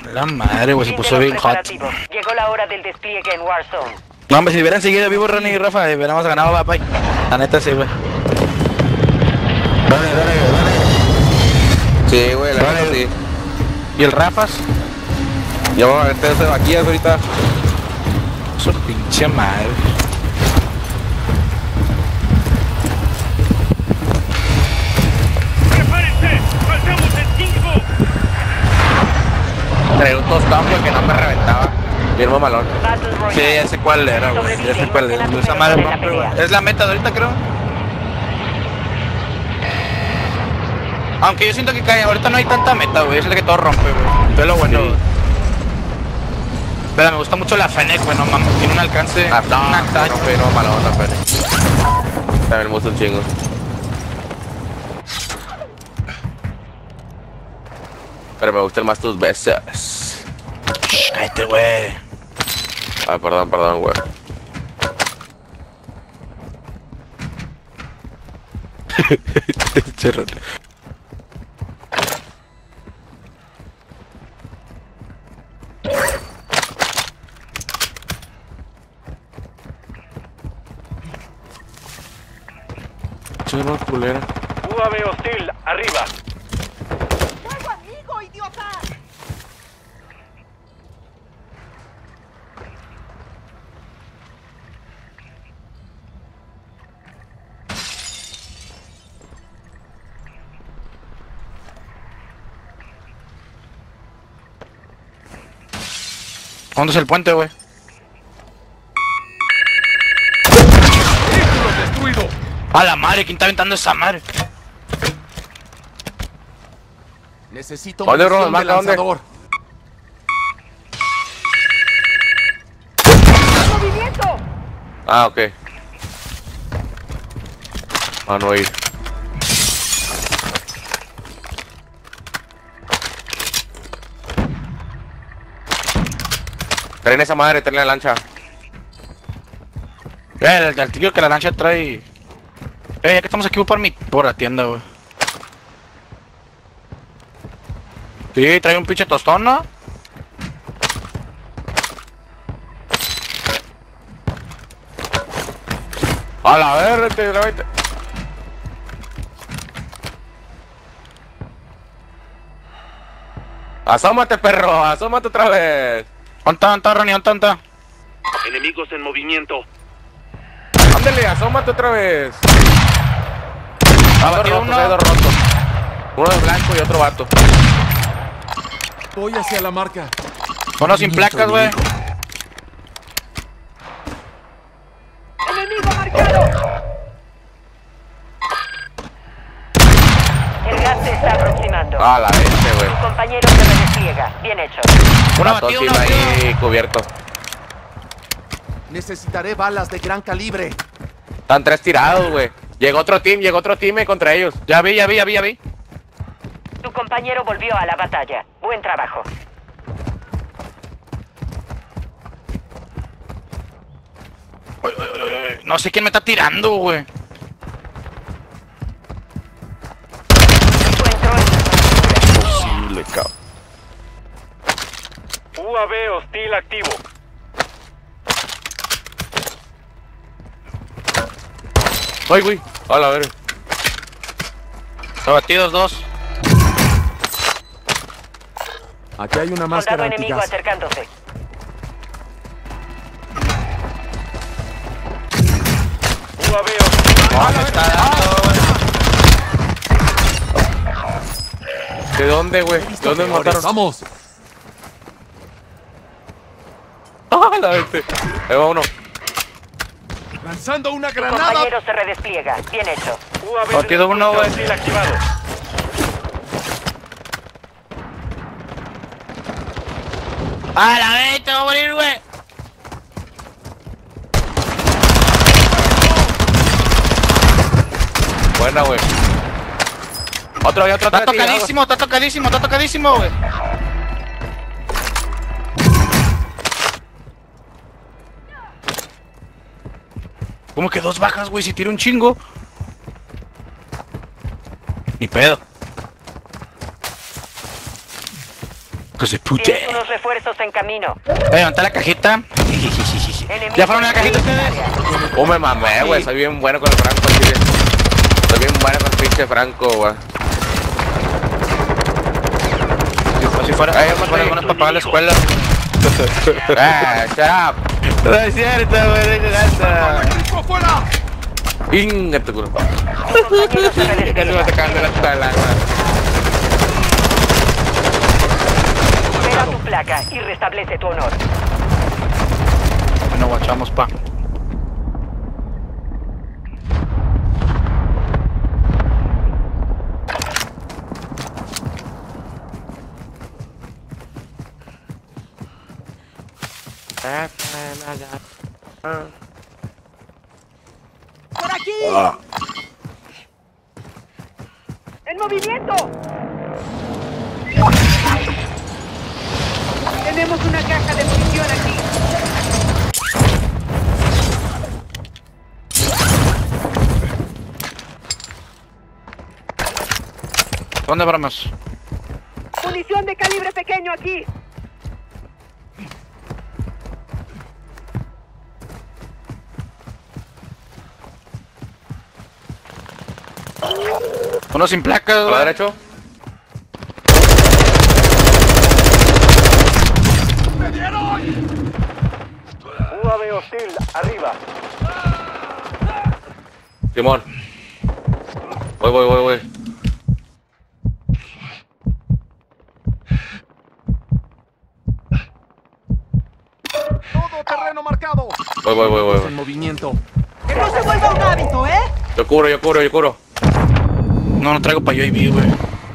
La madre, güey, se puso bien hot. Llegó la hora del despliegue en Warzone. No, hombre, si hubieran seguido vivo Ronnie y Rafa, hubiéramos ganado, papá. La neta sí, güey. Dale. Sí, güey, la verdad sí. ¿Y el Rafas? Ya vamos a ver de vaquillas ahorita. Su pinche madre. ¡Prepárense! ¡Faltamos en 5! Traía un tostón, güey, que no me reventaba. Bien mamalón. Sí, ya sé cuál era, güey. Ya sé cuál era. Esa madre rompe, güey. Es la meta de ahorita, creo. Aunque yo siento que cae, ahorita no hay tanta meta, güey. Es el que todo rompe, güey. Entonces lo bueno. Sí. Pero me gusta mucho la Fennec, güey, no mames. Tiene un alcance. No, pero malón la Fennec. También me gusta un chingo. Pero me gustan más tus besos. Cállate, güey. Ah, perdón, güey. Cerro. Chema culera. UAV hostil, arriba. ¡Fuego amigo, idiota! ¿Dónde es el puente, güey? ¡Vehículo destruido! A la madre, ¿quién está aventando esa madre? Necesito ¿Dónde, munición Ronald? de Marca, ¿dónde? lanzador. ¡Movimiento! Ah, ok. Ah, no ir. Traen esa madre, traen la lancha. El tío que la lancha trae. Ya que estamos aquí por la tienda, güey. Sí, trae un pinche tostón, ¿no? A la verga, Asómate, perro, asómate otra vez. ¿Dónde Ronnie? ¿Dónde está? Enemigos en movimiento. Ándale, asómate otra vez. Abatido uno. Hay dos rotos. Uno de blanco y otro vato. Voy hacia la marca. Uno sin placas, güey. ¡Enemigo marcado! El gas se está aproximando. Ah, la vente, güey. Tu compañero se redespliega. Bien hecho. Uno Mató abatido, team uno abatido. ahí cubierto. Necesitaré balas de gran calibre. Están tres tirados, güey. Llegó otro team contra ellos. Ya vi. Tu compañero volvió a la batalla. Buen trabajo. No sé quién me está tirando, güey. Encuentro en Posible, cabrón. UAV hostil activo. Ay, güey. A la verga. Abatidos dos. Aquí hay una soldado máscara enemigo antigas. acercándose. UAV hostil. Me está dando, güey. ¿De dónde, güey? ¿De dónde me mataron? Vamos. Ah, la vente. Ahí va uno. Lanzando una Tu granada. compañero se redespliega. Bien hecho. UAV Partido uno, güey. hostil activado. ¡A la vez! ¡Te voy a morir, güey! Buena, güey. Otro. Está tocadísimo, güey. ¿Cómo que dos bajas, güey? Si tira un chingo. Ni pedo. hijos de puta. Tienes unos refuerzos en camino. Levanta la cajita. Enemigos ¿Ya fueron a la cajita en el ustedes? área. Me mamé, güey. Soy bien bueno con el Franco, chile. Soy bien bueno con el pinche Franco, güey. Si fuera buenos para pagar la escuela. Shut up. No es cierto, güey, ¡Equipo fuera! Inga tu culo. Tu compañero se Ya se me redespega. está cagando la escuela, güey. Supera tu placa y restablece tu honor. Bueno, guachamos, pa. ¡Por aquí! ¡En movimiento! Tenemos una caja de munición aquí. ¿Dónde vamos? Munición de calibre pequeño aquí. Uno sin placas, ¿A la güey. derecha? UAV hostil, arriba. Simón. Voy. Todo terreno marcado. Voy. En movimiento. Que no se vuelva un hábito, ¿eh? Yo cubro. No traigo para UAV, güey.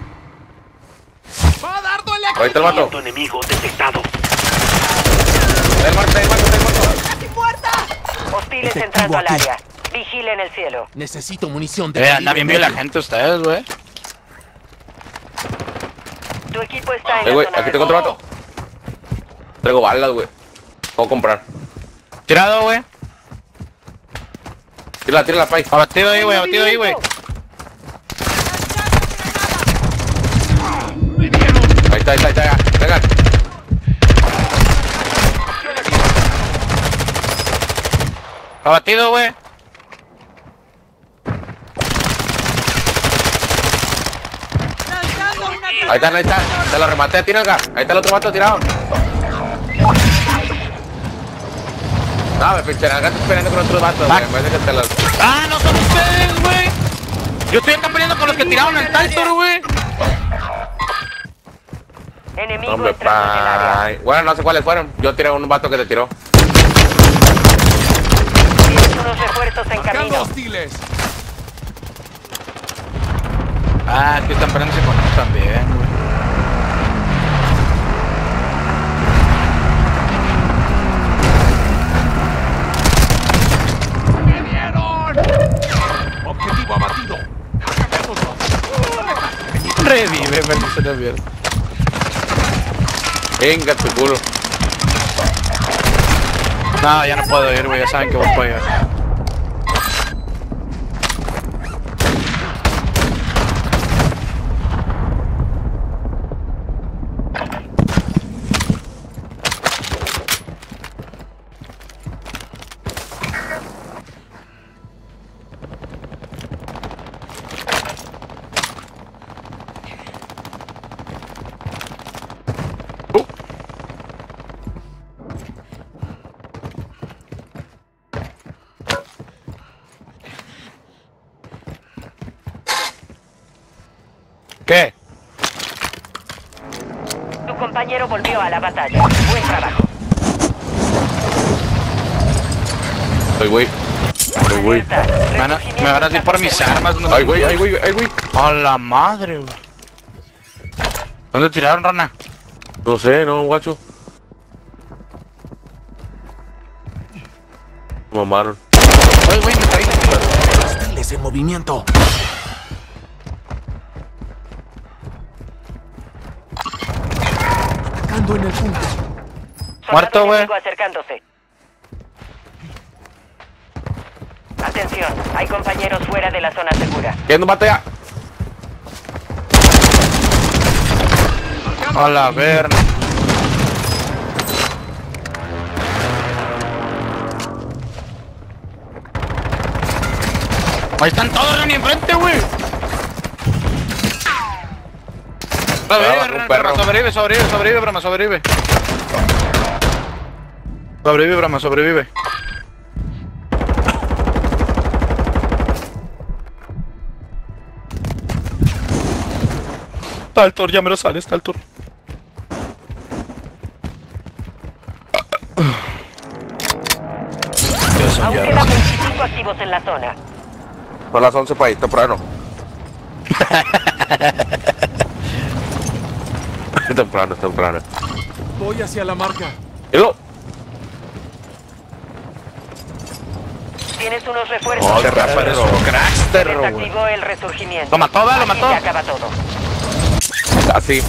¡Va a dardo eléctrico! Ahí está el vato. Tu enemigo detectado. El muerto. ¡Casi muerta! Hostiles Efectivo entrando al aquí. área. Vigilen el cielo. Necesito munición de Anda bien medio. la gente ustedes, güey. Tu equipo está en la Güey, zona aquí de tengo otro vato. Traigo balas, güey. Puedo comprar. Tirado, güey. Tírala, pay. Abatido ahí, güey. Ahí está, ya. Venga. Abatido, güey. Ahí está. Te lo rematé, tira acá. Ahí está el otro vato tirado. No, me pinche, acá estoy peleando con otros vatos, güey. En vez de que te los... Ah, no son ustedes, güey. Yo estoy acá peleando con los que tiraron el Taltor, güey. Enemigo Hombre, entrando en el área. pay. Bueno, no sé cuáles fueron. Yo tiré a un vato que te tiró. Tienes unos refuerzos en Marcando camino. hostiles. Ah, es que están peleándose con nosotros también, güey. ¡Me dieron! Objetivo abatido. Acabémoslo. Revive, me se le abierto. Venga, tu culo. No, ya no puedo ir, güey. Ya saben que voy para allá. ¿Qué? Tu compañero volvió a la batalla. Buen trabajo. Ay, güey. Alerta. Me van a decir por mis armas. No. Ay, güey. A la madre, güey. ¿Dónde tiraron, rana? No sé, no, guacho. Me mamaron. Ay, güey, me caí. Hostiles en movimiento. Atacando en el punto. Soldado Muerto, güey. enemigo acercándose. Atención, hay compañeros fuera de la zona segura. ¿Quién nos mata ya? A la verga. Ahí están todos, Ronnie, enfrente, güey. Bravo, Sobrevive, un perro. sobrevive, Brahma, sobrevive. Sobrevive, Brahma, sobrevive. Está el Thor, ya me lo sale, está el Thor. Aún quedan 25 activos en la zona. Son las 11 para ir temprano. temprano. Voy hacia la marca. ¡Hilo! Tienes unos refuerzos. Oh, qué rápido. Eres un crackster, güey. Desactivó el resurgimiento. Lo mató, ¿verdad? Lo Aquí mató. se acaba todo. Así.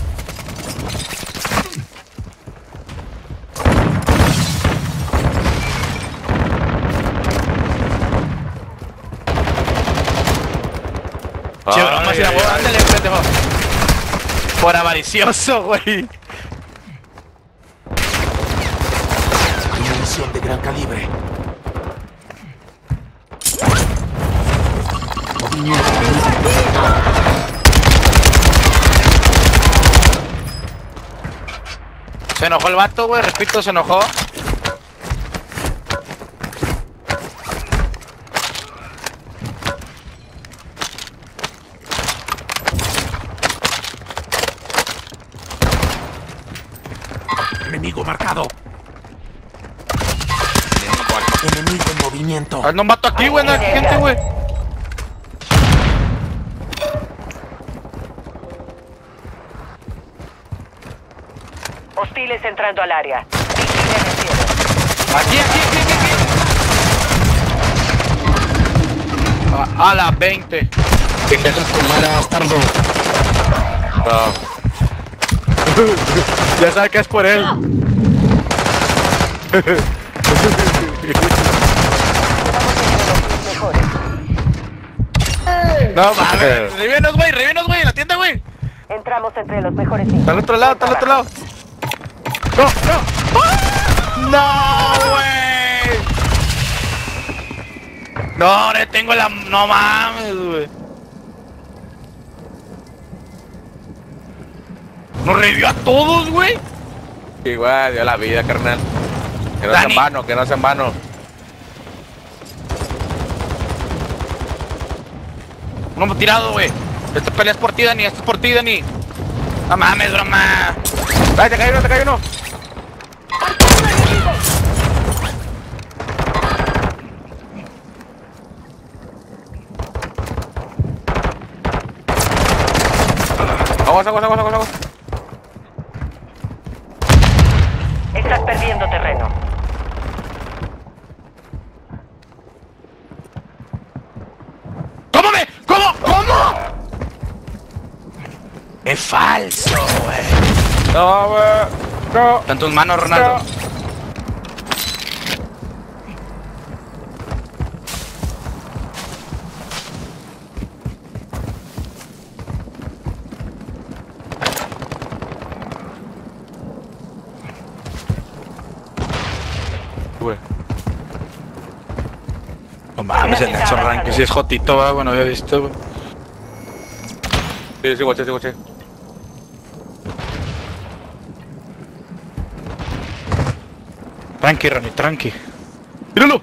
Che, Brahma, si la huevo, ándale, pendejo. Por avaricioso, güey. Hay munición de gran calibre. Se enojó el vato, güey, repito, se enojó. Enemigo marcado. Enemigo en movimiento. Ah, no un vato aquí, güey, no hay gente, güey. Hostiles entrando al área. Vigila en el cielo. Aquí. A la 20. Que te das con mala bastardo. No. Ya sabe que es por él. No mames. Revíenos, güey, en la tienda, güey. Entramos entre los mejores 5. Está al otro lado, No. No, güey. No, le tengo la... No mames, güey. Nos revivió a todos, güey. Igual, dio la vida, carnal. Que no sea en Dani. vano, que no sea en vano. No hemos tirado, güey. Esta pelea es por ti, Dani. Esta es por ti, Dani. No mames, broma. ¡Ay, te cae uno! Aguas. Estás perdiendo terreno. ¿Cómo? Es falso, güey. No, güey. No. Está en tus manos, Ronaldo. Güey. No mames, el Nelson Rank, si es jotito, va, bueno, había visto, güey. Sí, guache. Tranqui, Ronnie, tranqui. ¡Míralo!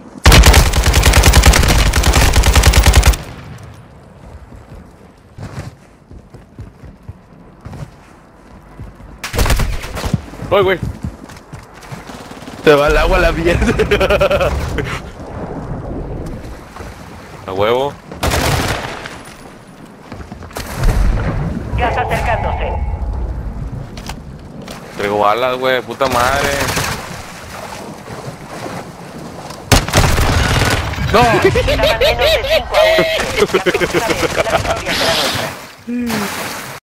¡Ay, güey! Se va el agua a la mierda. A huevo. Gas acercándose. Traigo balas, güey, puta madre. Quedaban menos de 5 a 1. La victoria será nuestra.